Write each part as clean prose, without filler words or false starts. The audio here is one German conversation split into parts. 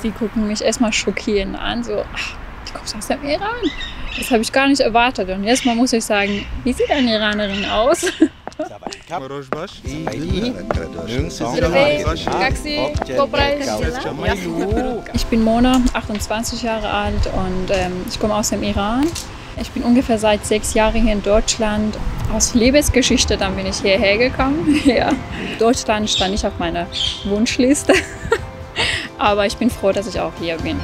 Sie gucken mich erstmal schockierend an, so, ach, du kommst aus dem Iran. Das habe ich gar nicht erwartet. Und erstmal muss ich sagen, wie sieht eine Iranerin aus? Ich bin Mona, 28 Jahre alt und ich komme aus dem Iran. Ich bin ungefähr seit 6 Jahren hier in Deutschland. Aus Liebesgeschichte, dann bin ich hierher gekommen. Ja. Deutschland stand nicht auf meiner Wunschliste, aber ich bin froh, dass ich auch hier bin.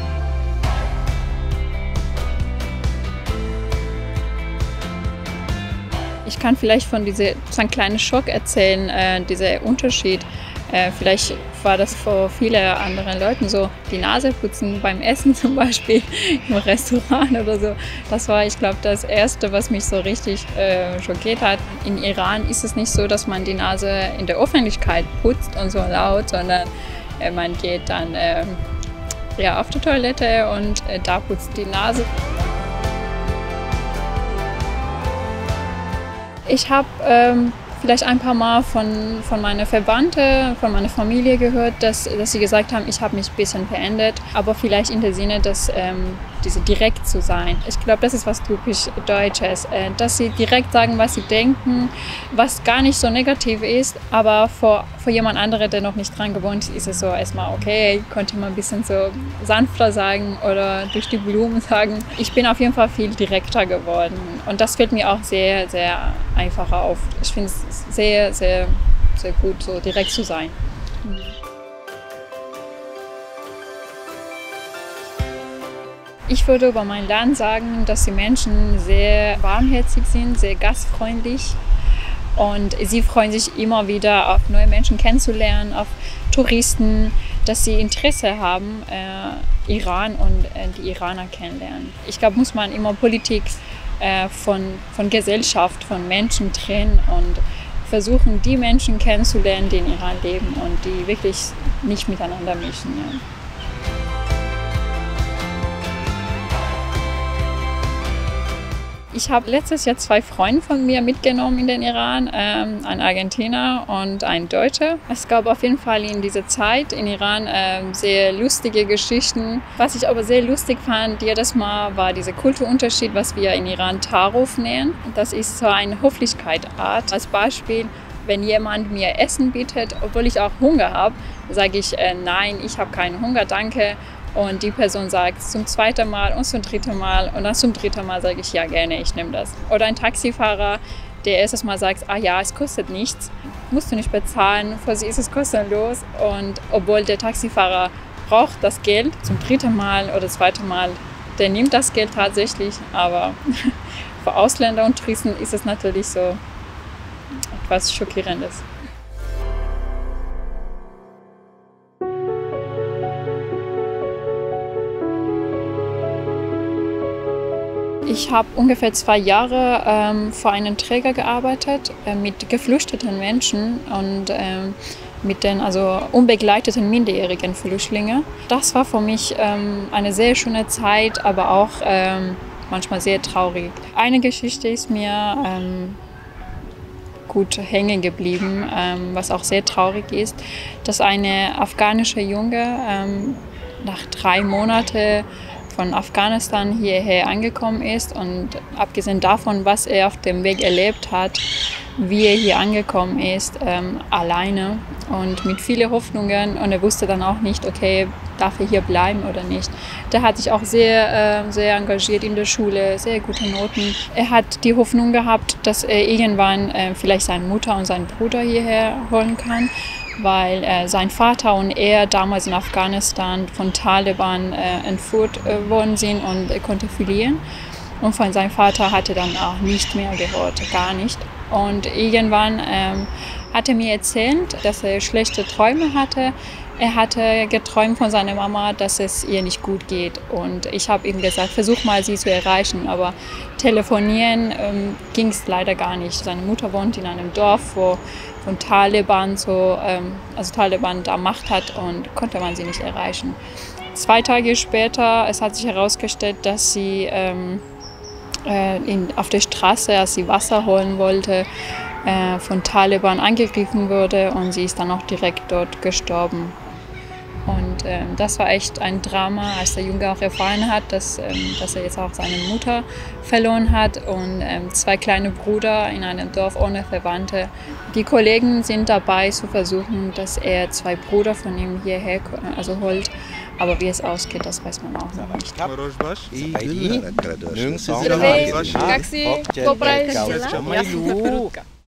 Ich kann vielleicht von diesem kleinen Schock erzählen, dieser Unterschied. Vielleicht war das für viele anderen Leuten so, die Nase putzen beim Essen zum Beispiel, im Restaurant oder so. Das war, ich glaube, das Erste, was mich so richtig schockiert hat. In Iran ist es nicht so, dass man die Nase in der Öffentlichkeit putzt und so laut, sondern man geht dann ja, auf die Toilette und da putzt die Nase. Ich habe vielleicht ein paar Mal von meinen Verwandten, von meiner Familie gehört, dass sie gesagt haben, ich habe mich ein bisschen verändert, aber vielleicht in dem Sinne, dass diese direkt zu sein. Ich glaube, das ist was typisch Deutsches, dass sie direkt sagen, was sie denken, was gar nicht so negativ ist, aber für jemand anderen, der noch nicht dran gewohnt ist, ist es so erstmal okay, konnte man ein bisschen so sanfter sagen oder durch die Blumen sagen. Ich bin auf jeden Fall viel direkter geworden und das fällt mir auch sehr, sehr einfacher auf. Ich finde es sehr, sehr, sehr gut, so direkt zu sein. Ich würde über mein Land sagen, dass die Menschen sehr warmherzig sind, sehr gastfreundlich und sie freuen sich immer wieder auf neue Menschen kennenzulernen, auf Touristen, dass sie Interesse haben, Iran und die Iraner kennenlernen. Ich glaube, muss man immer Politik von Gesellschaft, von Menschen trennen und versuchen, die Menschen kennenzulernen, die in Iran leben und die wirklich nicht miteinander mischen. Ja. Ich habe letztes Jahr 2 Freunde von mir mitgenommen in den Iran, ein Argentinier und ein Deutscher. Es gab auf jeden Fall in dieser Zeit in Iran sehr lustige Geschichten. Was ich aber sehr lustig fand jedes Mal, war dieser Kulturunterschied, was wir in Iran Taruf nennen. Das ist so eine Höflichkeitsart. Als Beispiel, wenn jemand mir Essen bietet, obwohl ich auch Hunger habe, sage ich, nein, ich habe keinen Hunger, danke. Und die Person sagt zum 2. Mal und zum 3. Mal und dann zum 3. Mal sage ich, ja gerne, ich nehme das. Oder ein Taxifahrer, der erstes Mal sagt, ah ja, es kostet nichts, musst du nicht bezahlen, für sie ist es kostenlos. Und obwohl der Taxifahrer braucht das Geld zum 3. Mal oder 2. Mal, der nimmt das Geld tatsächlich, aber für Ausländer und Touristen ist es natürlich so etwas Schockierendes. Ich habe ungefähr 2 Jahre für einen Träger gearbeitet mit geflüchteten Menschen und mit den unbegleiteten minderjährigen Flüchtlingen. Das war für mich eine sehr schöne Zeit, aber auch manchmal sehr traurig. Eine Geschichte ist mir gut hängen geblieben, was auch sehr traurig ist, dass eine afghanische Junge nach 3 Monaten von Afghanistan hierher angekommen ist und abgesehen davon, was er auf dem Weg erlebt hat, wie er hier angekommen ist, alleine und mit vielen Hoffnungen und er wusste dann auch nicht, okay, darf er hier bleiben oder nicht. Der hat sich auch sehr, sehr engagiert in der Schule, sehr gute Noten. Er hat die Hoffnung gehabt, dass er irgendwann vielleicht seine Mutter und seinen Bruder hierher holen kann, weil sein Vater und er damals in Afghanistan von Taliban entführt worden sind und er konnte fliehen. Und von seinem Vater hat er dann auch nicht mehr gehört, gar nicht. Und irgendwann hat er mir erzählt, dass er schlechte Träume hatte. Er hatte geträumt von seiner Mama, dass es ihr nicht gut geht. Und ich habe ihm gesagt, versuch mal, sie zu erreichen. Aber telefonieren ging es leider gar nicht. Seine Mutter wohnt in einem Dorf, wo von Taliban Taliban da Macht hat und konnte man sie nicht erreichen. 2 Tage später, es hat sich herausgestellt, dass sie auf der Straße, als sie Wasser holen wollte, von Taliban angegriffen wurde und sie ist dann auch direkt dort gestorben. Und das war echt ein Drama, als der Junge auch erfahren hat, dass er jetzt auch seine Mutter verloren hat und 2 kleine Brüder in einem Dorf ohne Verwandte. Die Kollegen sind dabei zu versuchen, dass er 2 Brüder von ihm hierher holt. Aber wie es ausgeht, das weiß man auch noch nicht. Nung, Kaksi, Koprai,